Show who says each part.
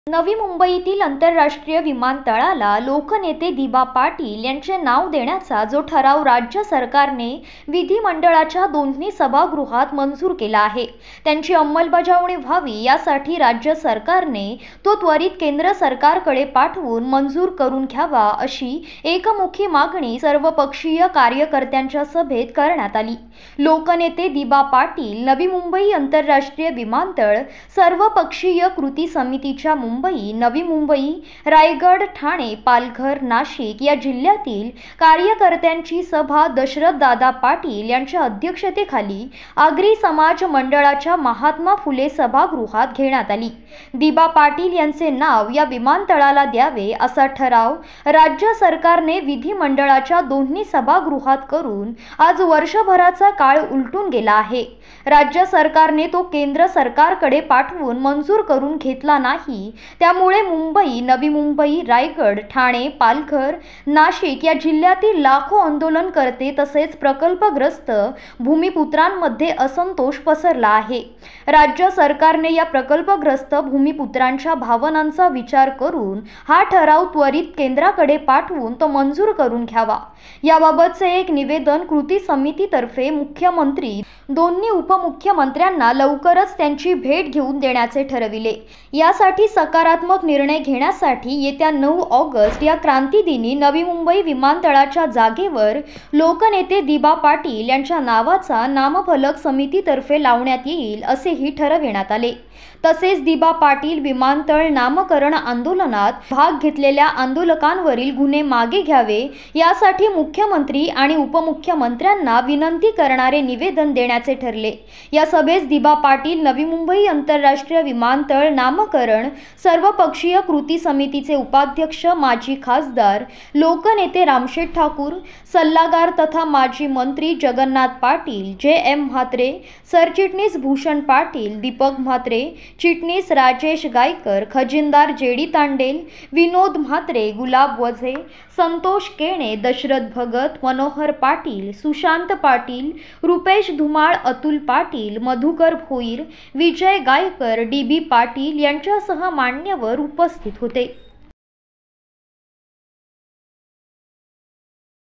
Speaker 1: नवी मुंबईतील आंतरराष्ट्रीय विमानतळाला लोकनेते दिबा पाटील यांचे नाव देण्याचा जो ठराव राज्य सरकारने विधिमंडळाच्या दोन्ही सभागृहात मंजूर केला आहे, त्यांची अंमलबजावणी व्हावी यासाठी राज्य सरकारने तो त्वरित केंद्र सरकारकडे पाठवून मंजूर करून घ्यावा, अशी एकमुखी मागणी सर्वपक्षीय कार्यकर्त्यांच्या सभेत करण्यात आली। लोकनेते दिबा पाटील नवी मुंबई आंतरराष्ट्रीय विमानतळ सर्वपक्षीय कृती समितीच्या मुंबई, नवी मुंबई, रायगड, ठाणे, पालघर, नाशिक या जिल्ह्यातील कार्यकर्त्यांची सभा दशरथदादा पाटील यांच्या अध्यक्षतेखाली आगरी समाज मंडळाच्या महात्मा फुले सभागृहात घेण्यात आली। दिबा पाटील यांचे नाव या विमानतळाला द्यावे असा ठराव राज्य सरकारने विधिमंडळाच्या दोन्ही सभागृहात करून आज वर्षभराचा काळ उलटून गेला आहे। राज्य सरकारने तो केंद्र सरकारकडे पाठवून मंजूर करून घेतला नाही, त्यामुळे मुंबई, नवी मुंबई, रायगड, ठाणे, पालघर, नाशिक या जिल्ह्यातील लाखो आंदोलनकर्ते तसेच प्रकल्पग्रस्त भूमिपुत्रांमध्ये असंतोष पसरला आहे। राज्य सरकारने या प्रकल्पग्रस्त भूमिपुत्रांच्या भावनांचा विचार करून हा ठराव त्वरित केंद्राकडे पाठवून तो मंजूर करून घ्यावा, याबाबतचे एक निवेदन कृती समितीतर्फे मुख्यमंत्री, दोन्ही उपमुख्यमंत्र्यांना लवकरच त्यांची भेट घेऊन देण्याचे ठरविले। यासाठी सकारात्मक निर्णय घेण्यासाठी येत्या 9 ऑगस्ट या क्रांतिदिनी नवी मुंबई विमानतळाच्या जागेवर लोकनेते दिबा पाटील यांच्या नावाचा नामफलक समितीतर्फे लावण्यात येईल, असेही ठरविण्यात आले। तसेच दिबा पाटील विमानतळ नामकरण आंदोलनात भाग घेतलेल्या आंदोलकांवरील गुन्हे मागे घ्यावे यासाठी मुख्यमंत्री आणि उपमुख्यमंत्र्यांना विनंती करणारे निवेदन देण्याचे ठरले। या सभेस दिबा पाटील नवी मुंबई आंतरराष्ट्रीय विमानतळ नामकरण सर्वपक्षीय कृती समितीचे उपाध्यक्ष माजी खासदार लोकनेते रामशेठ ठाकूर, सल्लागार तथा माजी मंत्री जगन्नाथ पाटील, जे.एम. म्हात्रे, सरचिटणीस भूषण पाटील, दीपक म्हात्रे, चिटणीस राजेश गायकर, खजिनदार जे.डी. तांडेल, विनोद म्हात्रे, गुलाब वझे, संतोष केणे, दशरथ भगत, मनोहर पाटील, सुशांत पाटील, रुपेश धुमाळ, अतुल पाटील, मधुकर भोईर, विजय गायकर, डी.बी. पाटील यांच्यासह मान्यवर उपस्थित होते।